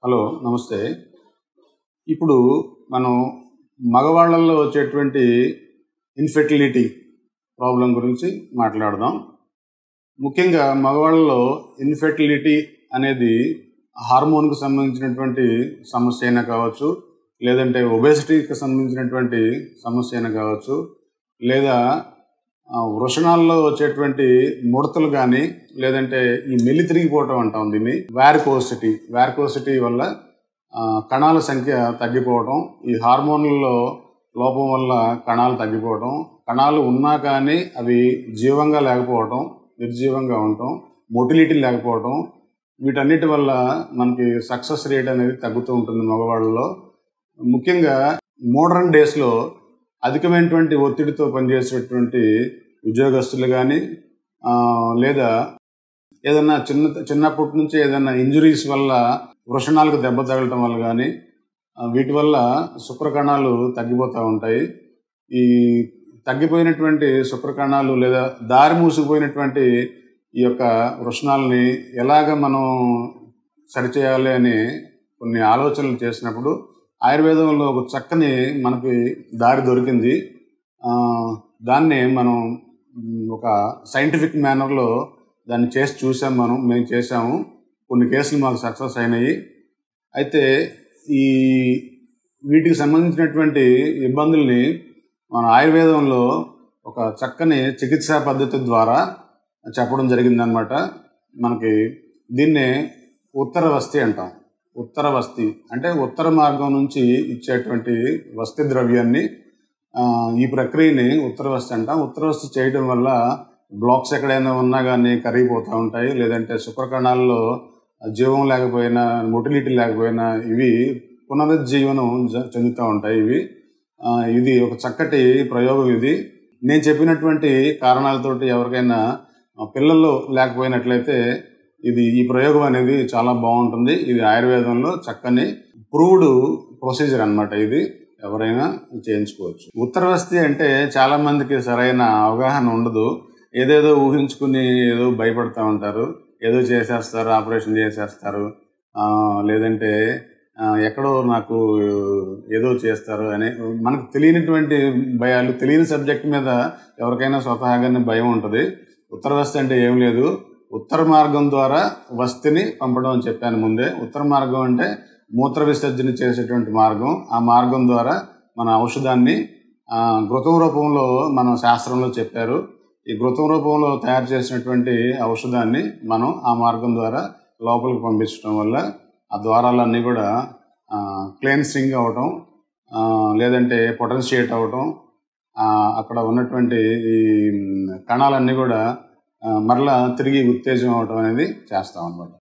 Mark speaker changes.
Speaker 1: Hello, నమస్తే. ఇప్పుడు మనం మగవాళ్ళల్లో వచ్చేటువంటి ఇన్ఫెర్టిలిటీ ప్రాబ్లం గురించి మాట్లాడదాం. ముఖ్యంగా మగవాళ్ళలో ఇన్ఫెర్టిలిటీ అనేది హార్మోన్కు సంబంధించినటువంటి సమస్య అయినా కావచ్చు, లేదంటే ఒబేసిటీకి సంబంధించినటువంటి సమస్య అయినా కావచ్చు, లేదా వృషణాల్లో వచ్చేటువంటి ముడతలు కానీ, లేదంటే ఈ మెల్లి తిరిగిపోవటం అంటాం దీన్ని, వ్యారికోసిటీ వల్ల కణాల సంఖ్య తగ్గిపోవటం, ఈ హార్మోన్లలో లోపం వల్ల కణాలు తగ్గిపోవటం, కణాలు ఉన్నా కానీ అవి జీవంగా లేకపోవటం, నిర్జీవంగా ఉండటం, మొటిలిటీ లేకపోవటం, వీటన్నిటి వల్ల మనకి సక్సెస్ రేట్ అనేది తగ్గుతూ ఉంటుంది మగవాళ్ళలో. ముఖ్యంగా మోడర్న్ డేస్లో అధికమైనటువంటి ఒత్తిడితో పనిచేసేటువంటి ఉద్యోగస్తులు కానీ, లేదా ఏదన్నా చిన్నప్పటి నుంచి ఏదైనా ఇంజురీస్ వల్ల వృషణాలకు దెబ్బ తగలటం వల్ల కానీ, వీటి వల్ల శుక్రకణాలు తగ్గిపోతూ ఉంటాయి. ఈ తగ్గిపోయినటువంటి శుక్రకణాలు లేదా దారి మూసుకుపోయినటువంటి ఈ యొక్క వృషణాలని ఎలాగ మనం సరిచేయాలి అని కొన్ని ఆలోచనలు చేసినప్పుడు ఆయుర్వేదంలో ఒక చక్కని మనకి దారి దొరికింది. దాన్ని మనం ఒక సైంటిఫిక్ మేనర్లో దాన్ని చేసి చూసాం. మేము చేసాము. కొన్ని కేసులు మాకు సక్సెస్ అయినాయి. అయితే ఈ వీటికి సంబంధించినటువంటి ఇబ్బందుల్ని మన ఆయుర్వేదంలో ఒక చక్కని చికిత్సా పద్ధతి ద్వారా చెప్పడం జరిగిందనమాట. మనకి దీన్నే ఉత్తరవస్తి అంటాం. ఉత్తరవస్తి అంటే ఉత్తర మార్గం నుంచి ఇచ్చేటువంటి వస్తి ద్రవ్యాన్ని, ఈ ప్రక్రియని ఉత్తరవస్తి అంటాం. ఉత్తరవస్తి చేయడం వల్ల బ్లాక్స్ ఎక్కడైనా ఉన్నా కానీ కరిగిపోతూ ఉంటాయి. లేదంటే శుక్రకణాల్లో జీవం లేకపోయినా, మొటిలిటీ లేకపోయినా ఇవి పునరుజ్జీవనం చెందుతూ ఉంటాయి. ఇది ఒక చక్కటి ప్రయోగం. ఇది నేను చెప్పినటువంటి కారణాలతోటి ఎవరికైనా పిల్లలు లేకపోయినట్లయితే ఈ ప్రయోగం అనేది చాలా బాగుంటుంది. ఇది ఆయుర్వేదంలో చక్కని ప్రూవ్డ్ ప్రొసీజర్ అన్నమాట. ఇది ఎవరైనా చేయించుకోవచ్చు. ఉత్తరవస్తి అంటే చాలా మందికి సరైన అవగాహన ఉండదు. ఏదేదో ఊహించుకుని ఏదో భయపడుతూ ఉంటారు. ఏదో చేసేస్తారు, ఆపరేషన్ చేసేస్తారు, లేదంటే ఎక్కడో నాకు ఏదో చేస్తారు అని మనకు తెలియనటువంటి భయాలు. తెలియని సబ్జెక్ట్ మీద ఎవరికైనా స్వతహాగానే భయం ఉంటుంది. ఉత్తరవస్తి అంటే ఏం లేదు, ఉత్తర మార్గం ద్వారా వస్తిని పంపడం అని చెప్పాను ముందే. ఉత్తర మార్గం అంటే మూత్ర విసర్జన చేసేటువంటి మార్గం. ఆ మార్గం ద్వారా మన ఔషధాన్ని ఘృతం రూపంలో మన శాస్త్రంలో చెప్పారు. ఈ ఘృతం రూపంలో తయారు చేసినటువంటి ఔషధాన్ని మనం ఆ మార్గం ద్వారా లోపలికి పంపించడం వల్ల ఆ ద్వారాలన్నీ కూడా క్లెన్సింగ్ అవటం, లేదంటే పొటెన్షియేట్ అవటం, అక్కడ ఉన్నటువంటి ఈ కణాలన్నీ కూడా మరలా తిరిగి ఉత్తేజం అవటం అనేది చేస్తాం అన్నమాట.